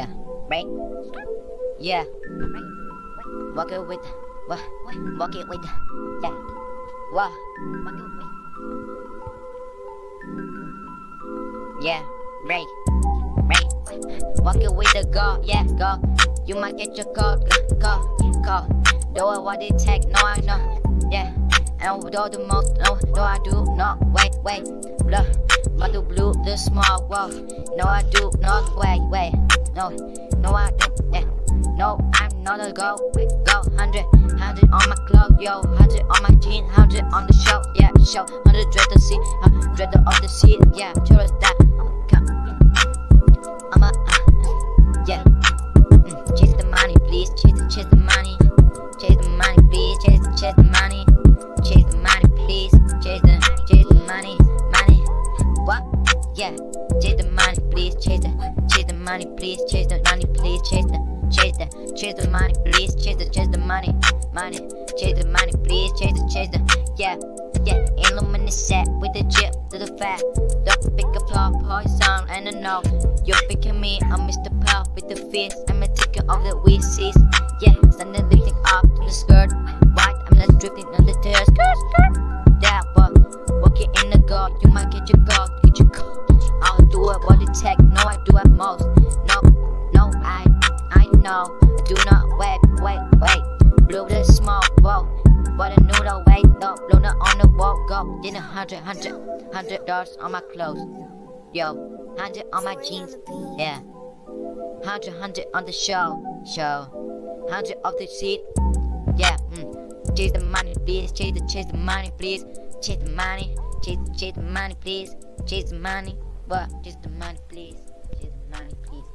Yeah, right? Yeah, walk it with, what? Walk it with, yeah, what? Walk it with, yeah, right, walk it with the go, yeah, go. You might get your call. Do I what it take? No, I know, yeah. And do the most, no, I do not. Wait, blah. But the blue, the small wall. No, I do not. Wait, no, I do, yeah. No, I'm not a go. 100 on my clothes, yo. 100 on my jeans, 100 on the show, yeah, show. 100 dread the seat, 100 of the seat, yeah. Choose that, I'm a, yeah. Chase the money, please. Chase the money. Chase the money, please. Chase the money. Chase the money, please. Chase the money. What? Yeah. Chase the money, please. Chase the money, please. Chase the money, please. Chase the money, please. Chase the money. Chase the money, please. Chase the, yeah. Illuminate set with the chip to the fat. Don't pick up poison and I know you're picking me. I'm Mr. Pal with the fist. I'm a ticket of the Wheezies. Yeah, standing lifting up to the skirt. White, I'm not drifting on the tears. Yeah, but walking in the god, you might get your god. I'll do it what it take. No, I do at most. No, I know. I do not wait. Blue the smoke, whoa. But I knew the way, no, Luna on the wall, go. Did $100 on my clothes, yo. 100 on my jeans, yeah. 100 on the show. 100 off the seat, yeah. Chase the money, please. Chase the money, please. Chase the money, chase the money, please. Chase the money, what? Chase the money, please. Chase the money, please.